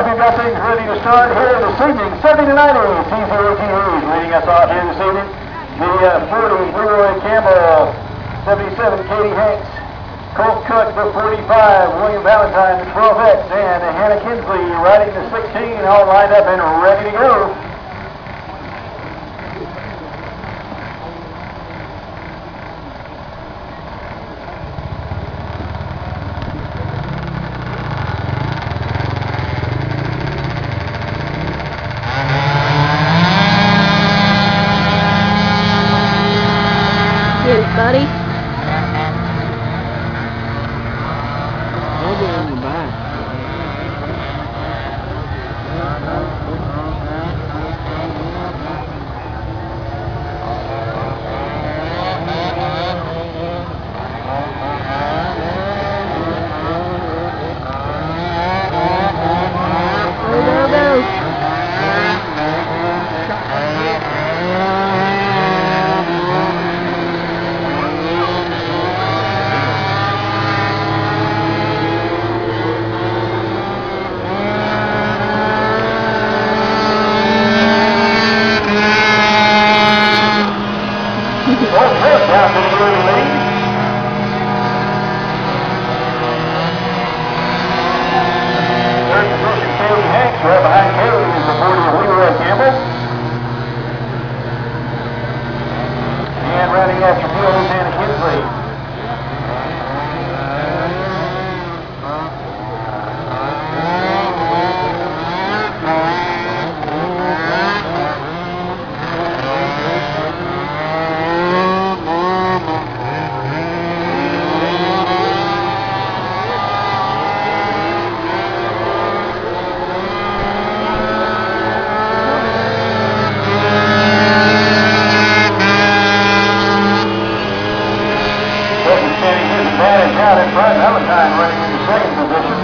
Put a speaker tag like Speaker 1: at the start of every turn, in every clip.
Speaker 1: we've got things ready to start here this evening. 70 to 90, T0T leading us off here this evening. The 40, Leroy Campbell, 77, Katie Hanks, Colt Cook, the 45, William Valentine, the 12X, and Hannah Kinsley riding the 16, all lined up and ready to go.
Speaker 2: Buddy.
Speaker 3: I'll go in the back.
Speaker 1: Right behind Kaylee is the 40 of Leroy Campbell. And running after Field is Hannah Kinsley. Out in front, Valentine running in the second position.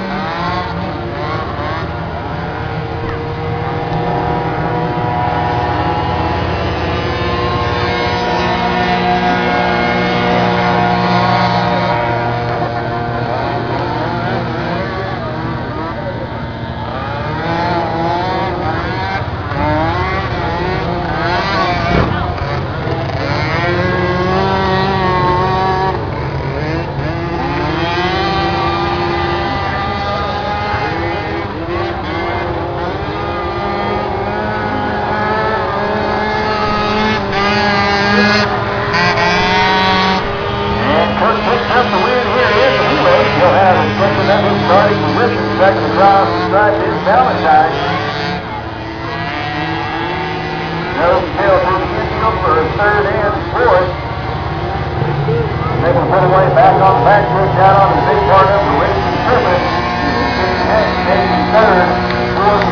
Speaker 1: Starting position, second across the stripe is Valentine. Nose and tail through the infield for third and fourth. They will put away back on the back foot, down on the big part of the Racing Serpent. Taking third.